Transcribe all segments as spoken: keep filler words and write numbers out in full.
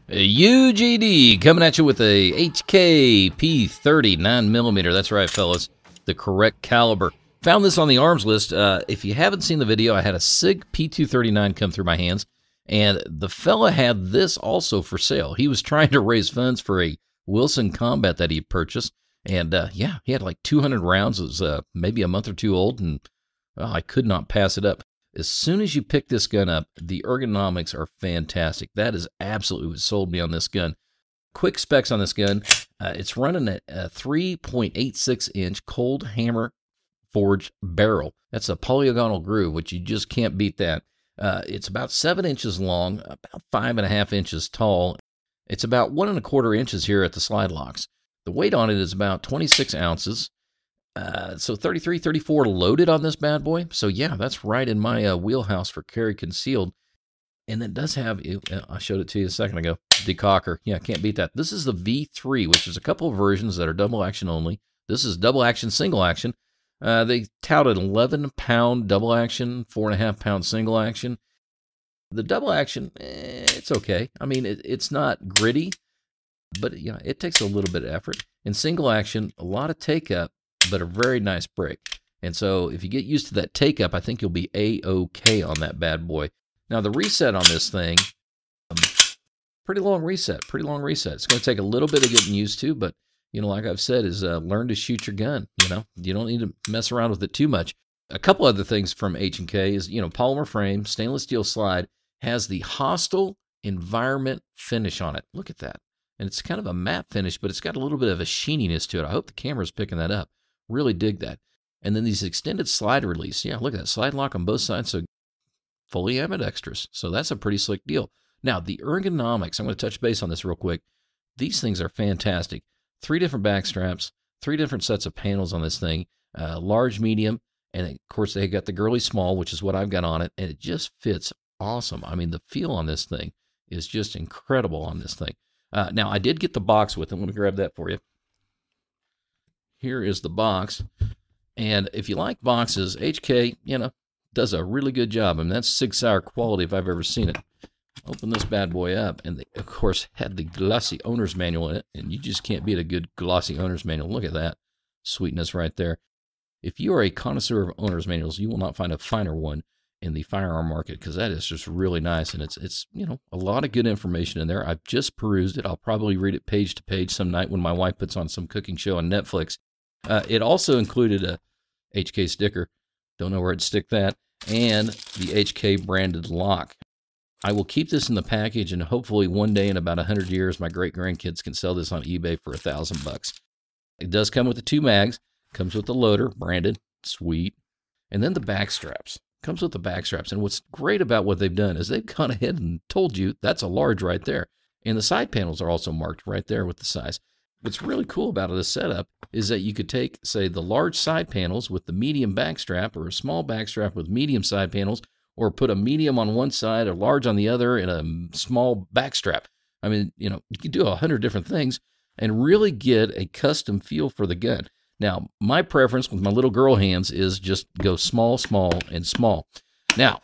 U G D coming at you with a H K P thirty nine millimeter. That's right, fellas. The correct caliber. Found this on the arms list. Uh, if you haven't seen the video, I had a SIG P two thirty-nine come through my hands, and the fella had this also for sale. He was trying to raise funds for a Wilson Combat that he purchased, and uh, yeah, he had like two hundred rounds. It was uh, maybe a month or two old, and oh, I could not pass it up. As soon as you pick this gun up, the ergonomics are fantastic. That is absolutely what sold me on this gun. Quick specs on this gun. Uh, it's running at a three point eight six inch cold hammer forged barrel. That's a polygonal groove, which you just can't beat that. Uh, it's about seven inches long, about five and a half inches tall. It's about one and a quarter inches here at the slide locks. The weight on it is about twenty-six ounces. Uh, so thirty-three, thirty-four loaded on this bad boy. So yeah, that's right in my uh, wheelhouse for carry concealed. And it does have, I showed it to you a second ago, decocker. Yeah, can't beat that. This is the V three, which is a couple of versions that are double action only. This is double action, single action. Uh, they touted eleven pound double action, four and a half pound single action. The double action, eh, it's okay. I mean, it, it's not gritty, but you know, it takes a little bit of effort. In single action, a lot of take up, but a very nice break. And so if you get used to that take up, I think you'll be A-okay on that bad boy. Now the reset on this thing, um, pretty long reset, pretty long reset. It's going to take a little bit of getting used to, but you know, like I've said, is uh, learn to shoot your gun. You know, you don't need to mess around with it too much. A couple other things from H and K is, you know, polymer frame, stainless steel slide, has the hostile environment finish on it. Look at that. And it's kind of a matte finish, but it's got a little bit of a sheeniness to it. I hope the camera's picking that up. Really dig that. And then these extended slide release. Yeah, look at that. Slide lock on both sides, so fully ambidextrous. So that's a pretty slick deal. Now, the ergonomics, I'm going to touch base on this real quick. These things are fantastic. Three different back straps, three different sets of panels on this thing, uh, large, medium, and of course they got the girly small, which is what I've got on it, and it just fits awesome. I mean, the feel on this thing is just incredible on this thing. Uh, now, I did get the box with it. I'm going to grab that for you. Here is the box, and if you like boxes, H K, you know, does a really good job. I mean, that's Sig Sauer quality if I've ever seen it. Open this bad boy up, and they, of course, had the glossy owner's manual in it, and you just can't beat a good glossy owner's manual. Look at that sweetness right there. If you are a connoisseur of owner's manuals, you will not find a finer one in the firearm market, because that is just really nice, and it's, it's you know, a lot of good information in there. I've just perused it. I'll probably read it page to page some night when my wife puts on some cooking show on Netflix. Uh, it also included a H K sticker. Don't know where to stick that. And the H K branded lock. I will keep this in the package, and hopefully one day in about a hundred years, my great grandkids can sell this on eBay for a thousand bucks. It does come with the two mags. Comes with the loader, branded, sweet. And then the back straps. Comes with the back straps. And what's great about what they've done is they've gone ahead and told you that's a large right there. And the side panels are also marked right there with the size. What's really cool about this setup is that you could take, say, the large side panels with the medium back strap, or a small back strap with medium side panels, or put a medium on one side, a large on the other, and a small back strap. I mean, you know, you can do a hundred different things and really get a custom feel for the gun. Now, my preference with my little girl hands is just go small, small, and small. Now,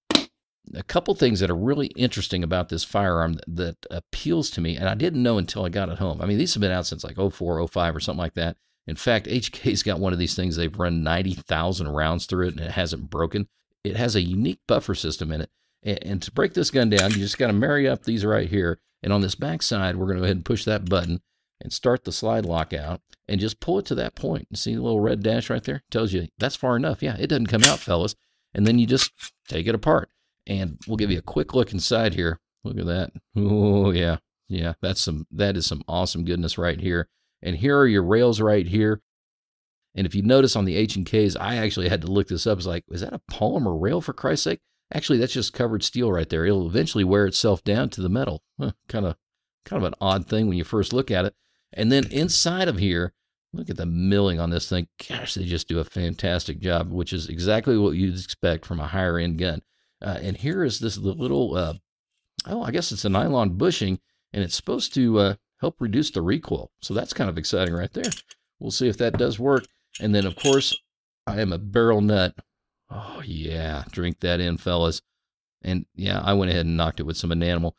a couple things that are really interesting about this firearm that, that appeals to me, and I didn't know until I got it home. I mean, these have been out since like oh four, oh five or something like that. In fact, H K's got one of these things. They've run ninety thousand rounds through it, and it hasn't broken. It has a unique buffer system in it. And, and to break this gun down, you just got to marry up these right here. And on this back side, we're going to go ahead and push that button and start the slide lock out and just pull it to that point. See the little red dash right there? Tells you that's far enough. Yeah, it doesn't come out, fellas. And then you just take it apart. And we'll give you a quick look inside here. Look at that. Oh, yeah. Yeah, that's some, that is some awesome goodness right here. And here are your rails right here. And if you notice on the H and Ks, I actually had to look this up. It's like, is that a polymer rail, for Christ's sake? Actually, that's just covered steel right there. It'll eventually wear itself down to the metal. Huh, kind of, kind of an odd thing when you first look at it. And then inside of here, look at the milling on this thing. Gosh, they just do a fantastic job, which is exactly what you'd expect from a higher end gun. Uh, and here is this little, uh, oh, I guess it's a nylon bushing, and it's supposed to uh, help reduce the recoil. So that's kind of exciting right there. We'll see if that does work. And then, of course, I am a barrel nut. Oh, yeah. Drink that in, fellas. And, yeah, I went ahead and knocked it with some enamel.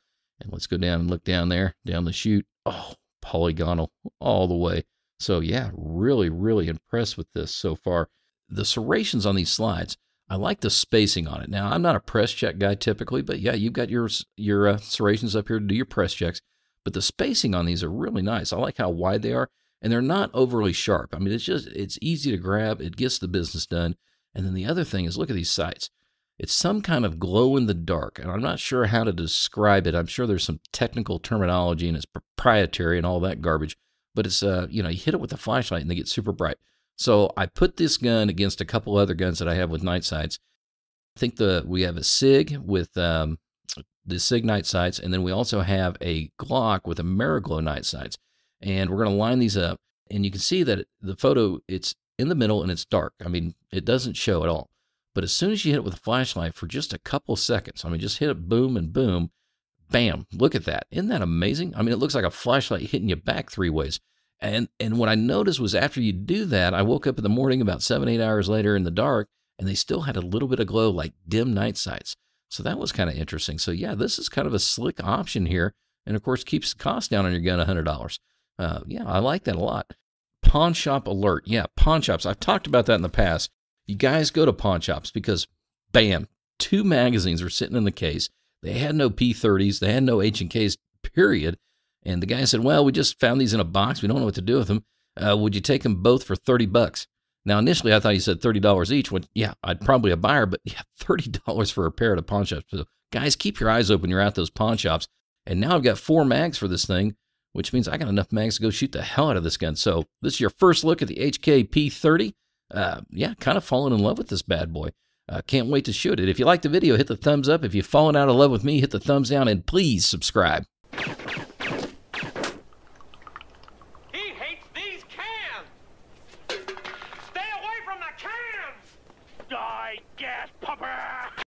And let's go down and look down there, down the chute. Oh, polygonal all the way. So yeah, really, really impressed with this so far. The serrations on these slides, I like the spacing on it. Now, I'm not a press check guy typically, but yeah, you've got your, your uh, serrations up here to do your press checks. But the spacing on these are really nice. I like how wide they are, and they're not overly sharp. I mean, it's just, it's easy to grab. It gets the business done. And then the other thing is, look at these sights. It's some kind of glow in the dark, and I'm not sure how to describe it. I'm sure there's some technical terminology, and it's proprietary and all that garbage. But it's, uh, you know, you hit it with a flashlight, and they get super bright. So I put this gun against a couple other guns that I have with night sights. I think the we have a SIG with um, the SIG night sights, and then we also have a Glock with a Mariglow night sights. And we're going to line these up, and you can see that the photo, it's in the middle and it's dark. I mean, it doesn't show at all. But as soon as you hit it with a flashlight for just a couple seconds, I mean, just hit it, boom and boom, bam, look at that. Isn't that amazing? I mean, it looks like a flashlight hitting you back three ways. And and what I noticed was after you do that, I woke up in the morning about seven, eight hours later in the dark, and they still had a little bit of glow like dim night sights. So that was kind of interesting. So yeah, this is kind of a slick option here. And of course, keeps the cost down on your gun one hundred dollars. Uh, yeah, I like that a lot. Pawn shop alert. Yeah, pawn shops. I've talked about that in the past. You guys go to pawn shops because, bam, two magazines were sitting in the case. They had no P thirties. They had no H and Ks, period. And the guy said, well, we just found these in a box. We don't know what to do with them. Uh, would you take them both for thirty bucks? Now, initially, I thought he said thirty dollars each. Well, yeah, I'd probably a buyer, but yeah, thirty dollars for a pair at a pawn shop. So, guys, keep your eyes open. You're at those pawn shops. And now I've got four mags for this thing, which means I got enough mags to go shoot the hell out of this gun. So this is your first look at the H K P thirty. Uh, yeah, kind of falling in love with this bad boy. Uh, can't wait to shoot it. If you liked the video, hit the thumbs up. If you've fallen out of love with me, hit the thumbs down, and please subscribe. Die, gas pupper!